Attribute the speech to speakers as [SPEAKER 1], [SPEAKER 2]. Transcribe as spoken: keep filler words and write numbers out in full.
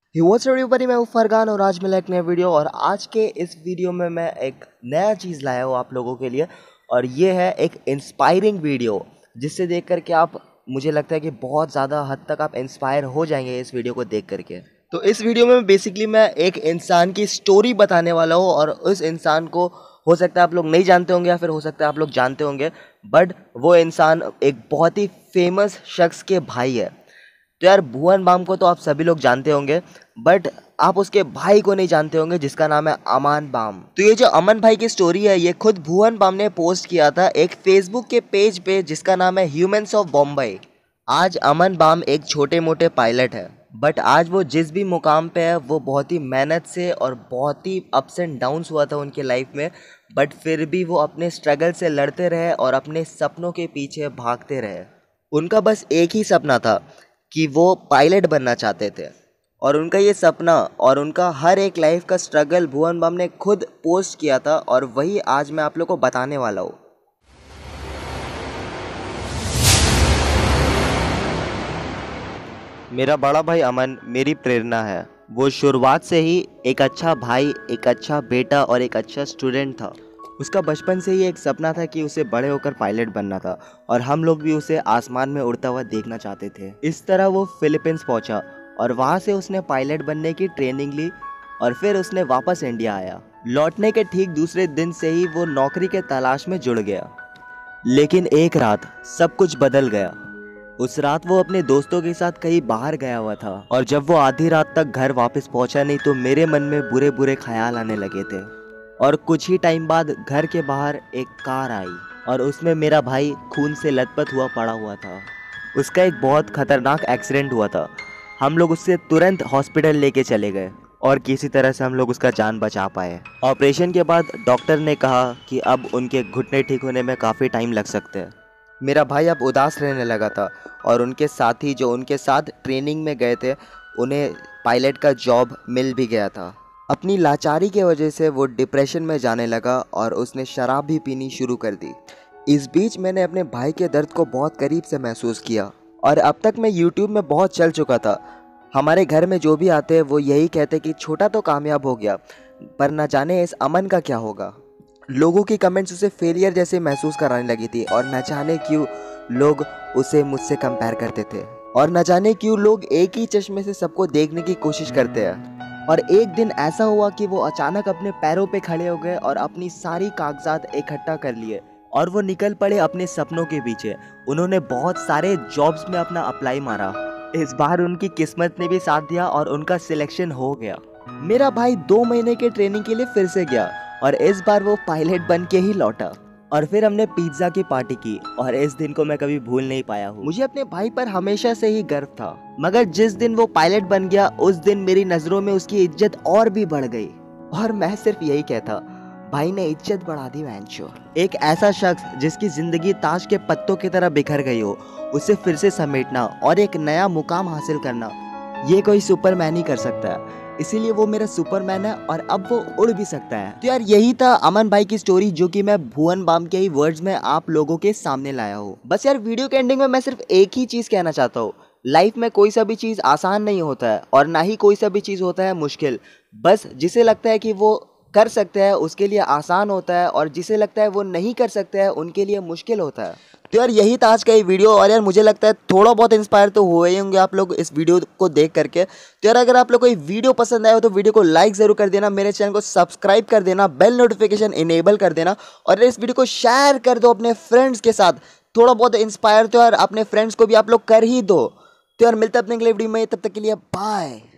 [SPEAKER 1] What's up everybody, मैं हूं फरगान और आज मिला एक नया वीडियो। और आज के इस वीडियो में मैं एक नया चीज़ लाया हूं आप लोगों के लिए, और ये है एक इंस्पायरिंग वीडियो जिससे देख करके आप, मुझे लगता है कि बहुत ज़्यादा हद तक आप इंस्पायर हो जाएंगे इस वीडियो को देख करके। तो इस वीडियो में बेसिकली मैं एक इंसान की स्टोरी बताने वाला हूँ, और उस इंसान को हो सकता है आप लोग नहीं जानते होंगे या फिर हो सकता है आप लोग जानते होंगे, बट वो इंसान एक बहुत ही फेमस शख्स के भाई है। तो यार, भुवन बाम को तो आप सभी लोग जानते होंगे, बट आप उसके भाई को नहीं जानते होंगे जिसका नाम है अमन बाम। तो ये जो अमन भाई की स्टोरी है, ये खुद भुवन बाम ने पोस्ट किया था एक फेसबुक के पेज पे जिसका नाम है ह्यूमंस ऑफ बॉम्बे। आज अमन बाम एक छोटे मोटे पायलट है, बट आज वो जिस भी मुकाम पे है वो बहुत ही मेहनत से और बहुत ही अप्स एंड डाउन्स हुआ था उनके लाइफ में, बट फिर भी वो अपने स्ट्रगल से लड़ते रहे और अपने सपनों के पीछे भागते रहे। उनका बस एक ही सपना था कि वो पायलट बनना चाहते थे, और उनका ये सपना और उनका हर एक लाइफ का स्ट्रगल भुवन बाम ने खुद पोस्ट किया था, और वही आज मैं आप लोग को बताने वाला हूँ। मेरा बड़ा भाई अमन मेरी प्रेरणा है। वो शुरुआत से ही एक अच्छा भाई, एक अच्छा बेटा और एक अच्छा स्टूडेंट था। उसका बचपन से ही एक सपना था कि उसे बड़े होकर पायलट बनना था, और हम लोग भी उसे आसमान में उड़ता हुआ देखना चाहते थे। इस तरह वो फिलीपींस पहुंचा और वहां से उसने पायलट बनने की ट्रेनिंग ली, और फिर उसने वापस इंडिया आया। लौटने के ठीक दूसरे दिन से ही वो नौकरी के तलाश में जुड़ गया। लेकिन एक रात सब कुछ बदल गया। उस रात वो अपने दोस्तों के साथ कहीं बाहर गया हुआ था, और जब वो आधी रात तक घर वापस पहुंचा नहीं तो मेरे मन में बुरे बुरे ख्याल आने लगे थे। और कुछ ही टाइम बाद घर के बाहर एक कार आई, और उसमें मेरा भाई खून से लथपथ हुआ पड़ा हुआ था। उसका एक बहुत खतरनाक एक्सीडेंट हुआ था। हम लोग उससे तुरंत हॉस्पिटल लेके चले गए, और किसी तरह से हम लोग उसका जान बचा पाए। ऑपरेशन के बाद डॉक्टर ने कहा कि अब उनके घुटने ठीक होने में काफ़ी टाइम लग सकते हैं। मेरा भाई अब उदास रहने लगा था, और उनके साथी जो उनके साथ ट्रेनिंग में गए थे उन्हें पायलट का जॉब मिल भी गया था। अपनी लाचारी के वजह से वो डिप्रेशन में जाने लगा, और उसने शराब भी पीनी शुरू कर दी। इस बीच मैंने अपने भाई के दर्द को बहुत करीब से महसूस किया, और अब तक मैं यूट्यूब में बहुत चल चुका था। हमारे घर में जो भी आते हैं वो यही कहते कि छोटा तो कामयाब हो गया, पर न जाने इस अमन का क्या होगा। लोगों की कमेंट्स उसे फेलियर जैसे महसूस कराने लगी थी, और न जाने क्यों लोग उसे मुझसे कंपेयर करते थे, और न जाने क्यों लोग एक ही चश्मे से सबको देखने की कोशिश करते हैं। और एक दिन ऐसा हुआ कि वो अचानक अपने पैरों पे खड़े हो गए और अपनी सारी कागजात इकट्ठा कर लिए, और वो निकल पड़े अपने सपनों के पीछे। उन्होंने बहुत सारे जॉब्स में अपना अप्लाई मारा। इस बार उनकी किस्मत ने भी साथ दिया और उनका सिलेक्शन हो गया। मेरा भाई दो महीने के ट्रेनिंग के लिए फिर से गया, और इस बार वो पायलट बन के ही लौटा। और फिर हमने पिज्ज़ा की पार्टी की, और इस दिन को मैं कभी भूल नहीं पाया हूँ। मुझे अपने भाई पर हमेशा से ही गर्व था, मगर जिस दिन वो पायलट बन गया उस दिन मेरी नज़रों में उसकी इज्जत और भी बढ़ गई। और मैं सिर्फ यही कहता, भाई ने इज्जत बढ़ा दी वैंचो। एक ऐसा शख्स जिसकी जिंदगी ताश के पत्तों की तरह बिखर गई हो, उसे फिर से समेटना और एक नया मुकाम हासिल करना, ये कोई सुपरमैन ही कर सकता है। इसीलिए वो मेरा सुपरमैन है, और अब वो उड़ भी सकता है। तो यार, यही था अमन भाई की स्टोरी, जो कि मैं भुवन बाम के ही वर्ड्स में आप लोगों के सामने लाया हूँ। बस यार, वीडियो के एंडिंग में मैं सिर्फ एक ही चीज़ कहना चाहता हूँ, लाइफ में कोई सा भी चीज़ आसान नहीं होता है, और ना ही कोई सा भी चीज़ होता है मुश्किल। बस जिसे लगता है कि वो कर सकते हैं उसके लिए आसान होता है, और जिसे लगता है वो नहीं कर सकते हैं उनके लिए मुश्किल होता है। तो यार, यही था आज का ये वीडियो, और यार मुझे लगता है थोड़ा बहुत इंस्पायर तो हुए ही होंगे आप लोग इस वीडियो को देख करके। तो यार, अगर आप लोग को ये वीडियो पसंद आया हो तो वीडियो को लाइक ज़रूर कर देना, मेरे चैनल को सब्सक्राइब कर देना, बेल नोटिफिकेशन इनेबल कर देना, और इस वीडियो को शेयर कर दो अपने फ्रेंड्स के साथ। थोड़ा बहुत इंस्पायर तो यार अपने फ्रेंड्स को भी आप लोग कर ही दो। तो यार, मिलते हैं अपने अगले वीडियो में, तब तक के लिए बाय।